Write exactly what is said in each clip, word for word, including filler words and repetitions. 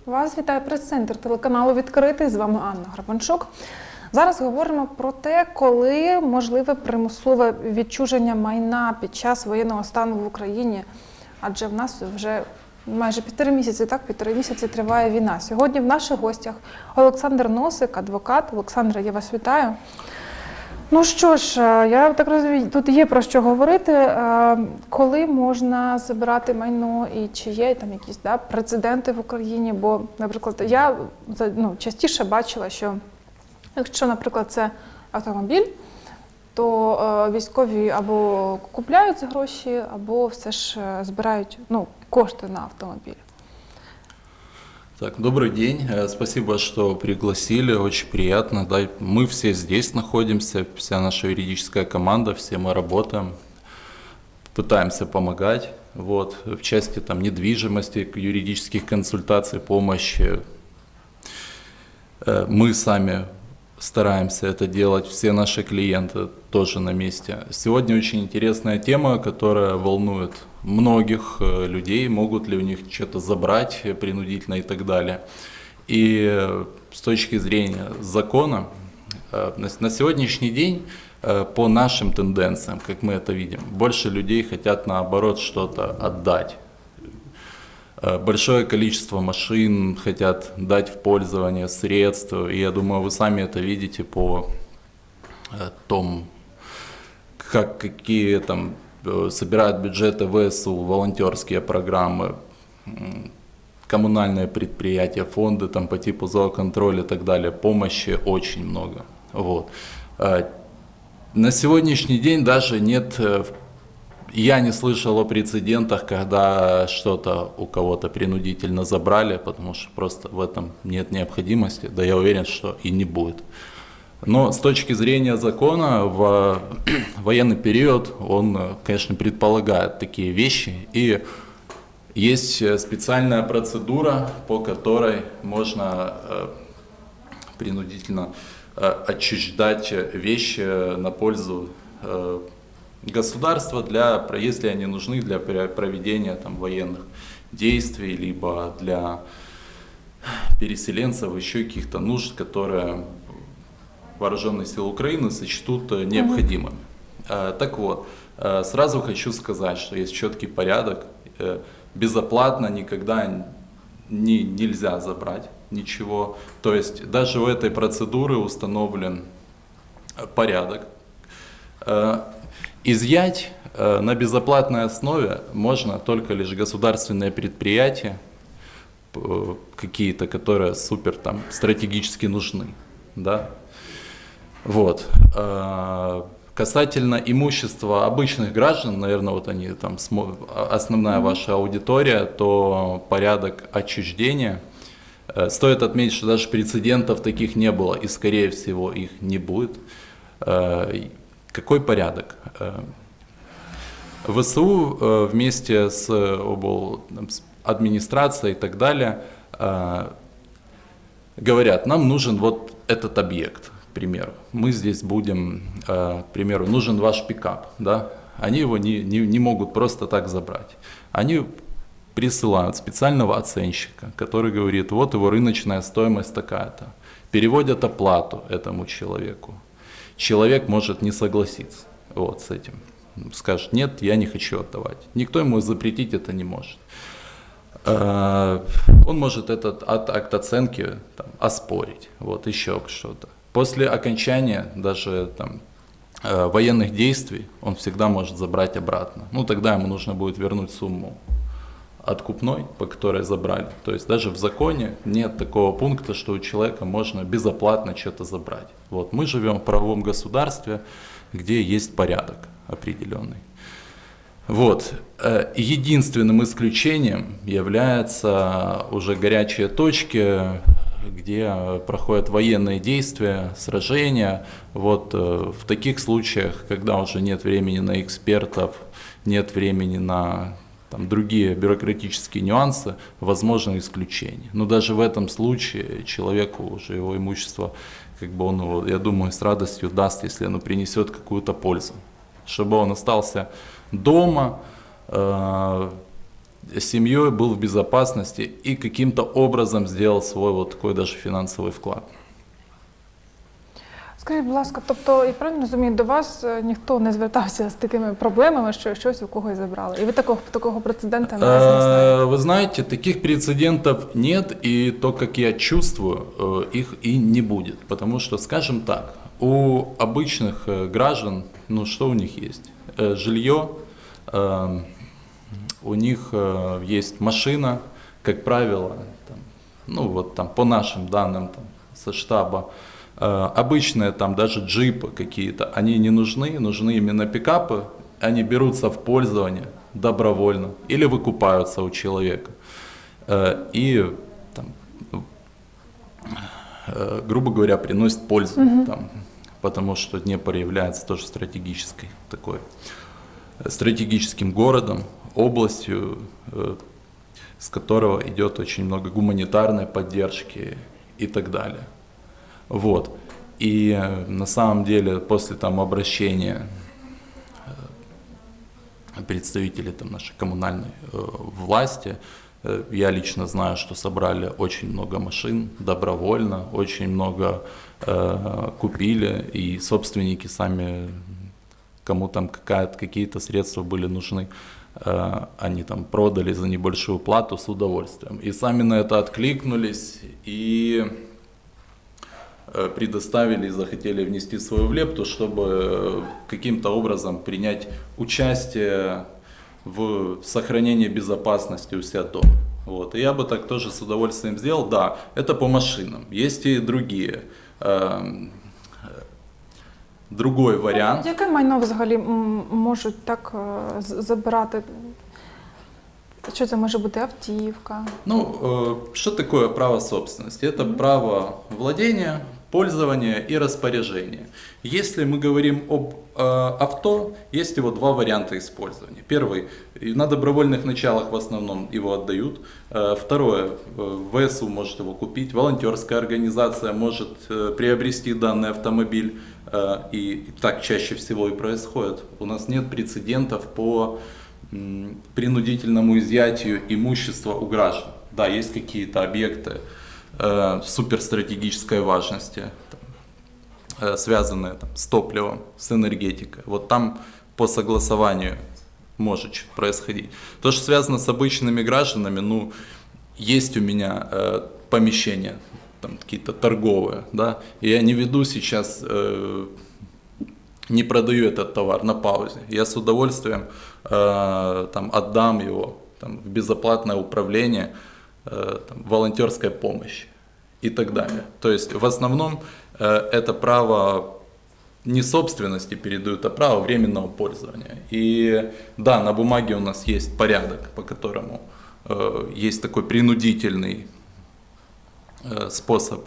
Вас вітає прес-центр телеканалу «Відкритий». З вами Анна Грабанчук. Зараз говоримо про те, коли можливе примусове відчуження майна під час воєнного стану в Україні. Адже в нас вже майже півтори місяці, так, півтори місяці триває війна. Сьогодні в наших гостях Олександр Носик, адвокат. Олександре, я вас вітаю. Ну що ж, я так розумію, тут є про що говорити. Коли можна забирати майно і чи є там якісь да, прецеденти в Україні? Бо, наприклад, я ну, частіше бачила, що якщо, наприклад, це автомобіль, то військові або купляють за гроші, або все ж збирають ну, кошти на автомобіль. Так, добрый день, спасибо, что пригласили, очень приятно. Да, мы все здесь находимся, вся наша юридическая команда, все мы работаем, пытаемся помогать. Вот, в части там, недвижимости, юридических консультаций, помощи. Мы сами стараемся это делать, все наши клиенты тоже на месте. Сегодня очень интересная тема, которая волнует многих людей, могут ли у них что-то забрать принудительно и так далее. И с точки зрения закона, на сегодняшний день, по нашим тенденциям, как мы это видим, больше людей хотят наоборот что-то отдать. Большое количество машин хотят дать в пользование, средств, и я думаю, вы сами это видите по тому, как, какие там собирают бюджеты ВСУ, волонтерские программы, коммунальные предприятия, фонды там, по типу зооконтроля и так далее, помощи очень много. Вот. На сегодняшний день даже нет... Я не слышал о прецедентах, когда что-то у кого-то принудительно забрали, потому что просто в этом нет необходимости, да я уверен, что и не будет. Но с точки зрения закона, в военный период он, конечно, предполагает такие вещи, и есть специальная процедура, по которой можно принудительно отчуждать вещи на пользу государства, для, если они нужны для проведения там, военных действий, либо для переселенцев, еще каких-то нужд, которые вооруженные силы Украины сочтут необходимыми. Mm-hmm. Так вот, сразу хочу сказать, что есть четкий порядок, безоплатно никогда не, нельзя забрать ничего, то есть даже у этой процедуры установлен порядок. Изъять э, на безоплатной основе можно только лишь государственные предприятия, э, какие-то, которые супер там стратегически нужны, да. Вот. Э, касательно имущества обычных граждан, наверное, вот они там основная ваша аудитория, то порядок отчуждения. Э, стоит отметить, что даже прецедентов таких не было, и скорее всего их не будет. Э, Какой порядок? ВСУ вместе с администрацией и так далее говорят, нам нужен вот этот объект, к примеру. Мы здесь будем, к примеру, нужен ваш пикап. Да? Они его не, не, не могут просто так забрать. Они присылают специального оценщика, который говорит, вот его рыночная стоимость такая-то. Переводят оплату этому человеку. Человек может не согласиться вот, с этим. Скажет, нет, я не хочу отдавать. Никто ему запретить это не может. Он может этот акт оценки там, оспорить, вот, еще что-то. После окончания даже там, военных действий он всегда может забрать обратно. Ну, тогда ему нужно будет вернуть сумму откупной, по которой забрали. То есть даже в законе нет такого пункта, что у человека можно безоплатно что-то забрать. Вот. Мы живем в правовом государстве, где есть порядок определенный. Вот. Единственным исключением являются уже горячие точки, где проходят военные действия, сражения. Вот. В таких случаях, когда уже нет времени на экспертов, нет времени на там, другие бюрократические нюансы, возможно исключение. Но даже в этом случае человеку уже его имущество, как бы он его, я думаю, с радостью даст, если оно принесет какую-то пользу. Чтобы он остался дома, э, семьей, был в безопасности и каким-то образом сделал свой вот такой даже финансовый вклад. Скажіть, будь ласка, тобто, і правильно розумію, до вас е, ніхто не звертався з такими проблемами, що щось у когось забрали? І ви такого, такого прецедента не знаєте? Э, Вы знаете, таких прецедентов нет, и то, как я чувствую, э, их и не будет. Потому что, скажем так, у обычных э, граждан, ну что у них есть? Э, Жилье, э, у них э, есть машина, как правило, там, ну вот там по нашим данным там, со штаба, э, обычные там даже джипы какие-то, они не нужны, нужны именно пикапы, они берутся в пользование добровольно или выкупаются у человека. Э, и там, э, грубо говоря, приносит пользу, Мгм. там, потому что Днепр является тоже стратегической такой, э, стратегическим городом, областью, э, с которого идет очень много гуманитарной поддержки и так далее. Вот. И э, на самом деле после там обращения э, представителей там, нашей коммунальной э, власти, э, я лично знаю, что собрали очень много машин добровольно, очень много э, купили, и собственники сами, кому там какая-то, какие-то средства были нужны, э, они там продали за небольшую плату с удовольствием. И сами на это откликнулись и э, предоставили и захотели внести свою лепту, чтобы э, каким-то образом принять участие в сохранении безопасности у себя дома. Вот. И я бы так тоже с удовольствием сделал. Да, это по машинам. Есть и другие. Э, Другой вариант. Яке майно взагалі м, можуть так е, з- забирати? Що це може бути автівка? Ну, э, что такое право собственности? Это право владения, пользования и распоряжения. Если мы говорим об э, авто, есть его два варианта использования. Первый, и на добровольных началах в основном его отдают. Э, второе, э, ВСУ может его купить, волонтерская организация может э, приобрести данный автомобиль. Э, и так чаще всего и происходит. У нас нет прецедентов по м, принудительному изъятию имущества у граждан. Да, есть какие-то объекты э, суперстратегической важности, там, э, связанные там, с топливом, с энергетикой. Вот там по согласованию может что-то происходить. То, что связано с обычными гражданами, ну, есть у меня э, помещения, там какие-то торговые, да, и я не веду сейчас, э, не продаю этот товар на паузе. Я с удовольствием э, там, отдам его там, в безоплатное управление э, там, волонтерской помощи и так далее. То есть в основном э, это право не собственности передают, а право временного пользования. И да, на бумаге у нас есть порядок, по которому э, есть такой принудительный э, способ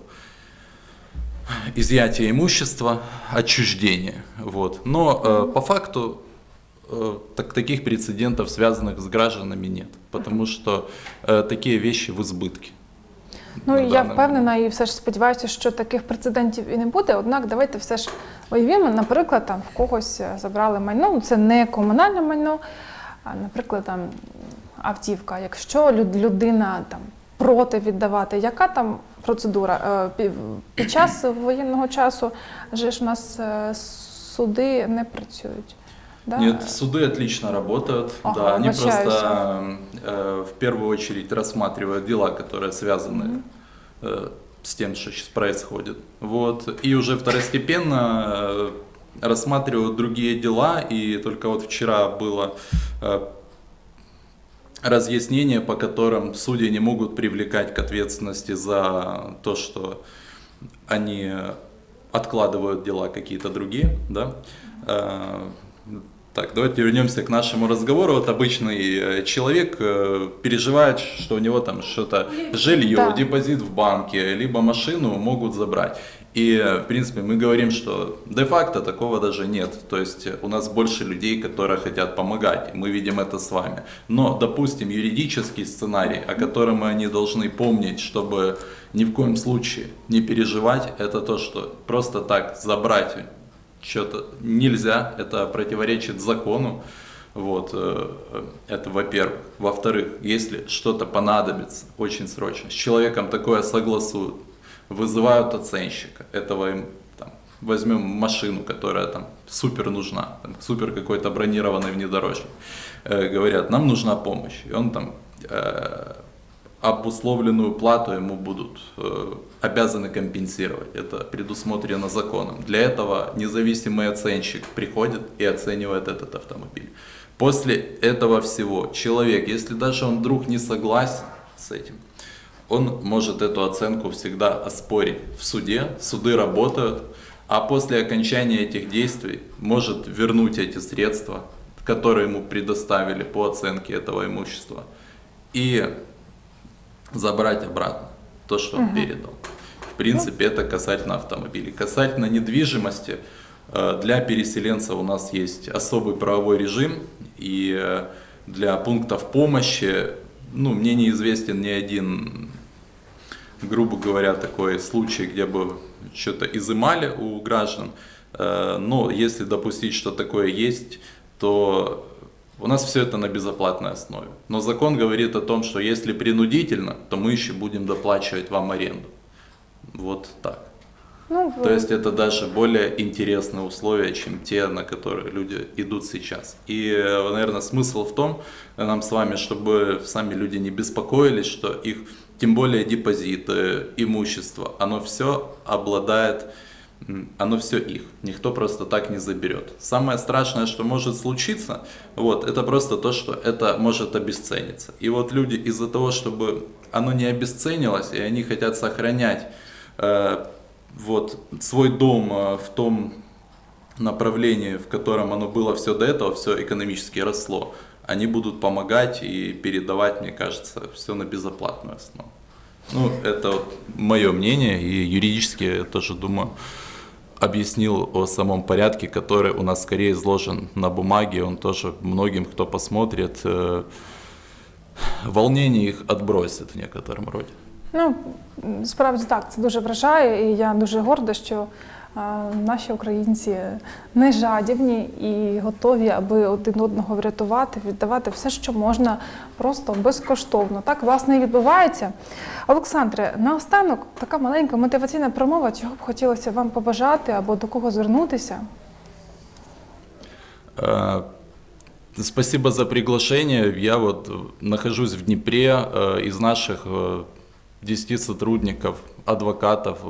изъятия имущества, отчуждения. Вот. Но э, по факту э, так, таких прецедентов, связанных с гражданами, нет, потому что э, такие вещи в избытке. Ну, на я даний впевнена і все ж сподіваюся, що таких прецедентів і не буде. Однак давайте все ж уявімо, наприклад, там в когось забрали майно, ну, це не комунальне майно, а, наприклад, там автівка. Якщо люд- людина там проти віддавати, яка там процедура? Е, пі- Під час воєнного часу же ж у нас е, суди не працюють. Да? Нет, суды отлично работают, Ага, да, они обращаюсь. просто э, в первую очередь рассматривают дела, которые связаны Мгм. э, с тем, что сейчас происходит. Вот. И уже второстепенно э, рассматривают другие дела, и только вот вчера было э, разъяснение, по которым судьи не могут привлекать к ответственности за то, что они откладывают дела какие-то другие, да. Э, Так, давайте вернемся к нашему разговору. Вот обычный э, человек э, переживает, что у него там что-то жилье, Да. депозит в банке, либо машину могут забрать. И, э, в принципе, мы говорим, что де-факто такого даже нет. То есть э, у нас больше людей, которые хотят помогать, и мы видим это с вами. Но, допустим, юридический сценарий, о котором они должны помнить, чтобы ни в коем случае не переживать, это то, что просто так забрать что-то нельзя, это противоречит закону. Вот, э, это во-первых. Во-вторых, если что-то понадобится очень срочно, с человеком такое согласуют, вызывают оценщика, этого им там, возьмем машину, которая там супер нужна, там, супер какой-то бронированный внедорожник, э, говорят, нам нужна помощь, и он там э, обусловленную плату ему будут э, обязаны компенсировать, это предусмотрено законом. Для этого независимый оценщик приходит и оценивает этот автомобиль. После этого всего человек, если даже он вдруг не согласен с этим, он может эту оценку всегда оспорить в суде, суды работают, а после окончания этих действий может вернуть эти средства, которые ему предоставили по оценке этого имущества, и забрать обратно то, что он передал. В принципе, это касательно автомобилей. Касательно недвижимости, для переселенцев у нас есть особый правовой режим, и для пунктов помощи, ну, мне неизвестен ни один, грубо говоря, такой случай, где бы что-то изымали у граждан, но если допустить, что такое есть, то у нас все это на безоплатной основе. Но закон говорит о том, что если принудительно, то мы еще будем доплачивать вам аренду. Вот так. Ну, То есть это даже более интересные условия, чем те, на которые люди идут сейчас. И, наверное, смысл в том, нам с вами, чтобы сами люди не беспокоились, что их, тем более депозиты, имущество, оно все обладает, оно все их. Никто просто так не заберет. Самое страшное, что может случиться, вот, это просто то, что это может обесцениться. И вот люди из-за того, чтобы оно не обесценилось, и они хотят сохранять э, вот, свой дом в том направлении, в котором оно было все до этого, все экономически росло, они будут помогать и передавать, мне кажется, все на безоплатную основу. Ну, это вот мое мнение, и юридически я тоже думаю, объяснил о самом порядке, который у нас скорее изложен на бумаге, он тоже многим, кто посмотрит, волнение их отбросит в некотором роде. Ну, справді так, це дуже вражає, і я дуже горда, що а, наші українці не жадібні і готові, аби один одного врятувати, віддавати все, що можна, просто безкоштовно. Так, власне, і відбувається. Олександре, наостанок така маленька мотиваційна промова, чого б хотілося вам побажати або до кого звернутися? Спасибо за приглашение. Я вот нахожусь в Днепре, из наших десяти сотрудников, адвокатов,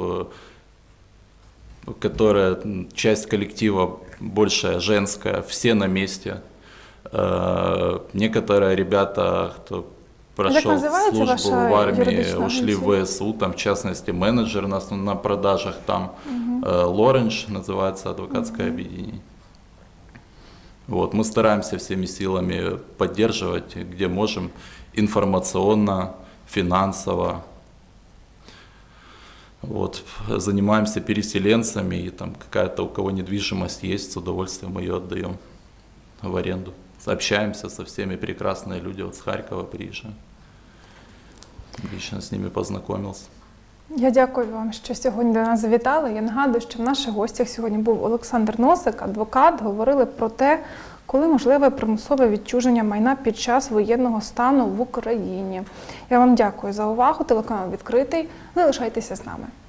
которые часть коллектива большая, женская, все на месте. Некоторые ребята, кто прошел службу в армии, ушли в ВСУ, там, в частности, менеджер на, на продажах там, угу. Лоренж называется, адвокатское угу. объединение. Вот, мы стараемся всеми силами поддерживать, где можем, информационно, финансово. Вот, занимаемся переселенцами, и там какая-то у кого недвижимость есть, с удовольствием мы ее отдаем в аренду. Общаемся со всеми, прекрасные люди, вот с Харькова приезжают. Лично с ними познакомился. Я дякую вам, що сьогодні до нас завітали. Я нагадую, що в наших гостях сьогодні був Олександр Носик, адвокат. Говорили про те, коли можливе примусове відчуження майна під час воєнного стану в Україні. Я вам дякую за увагу. Телеканал відкритий. Залишайтеся з нами.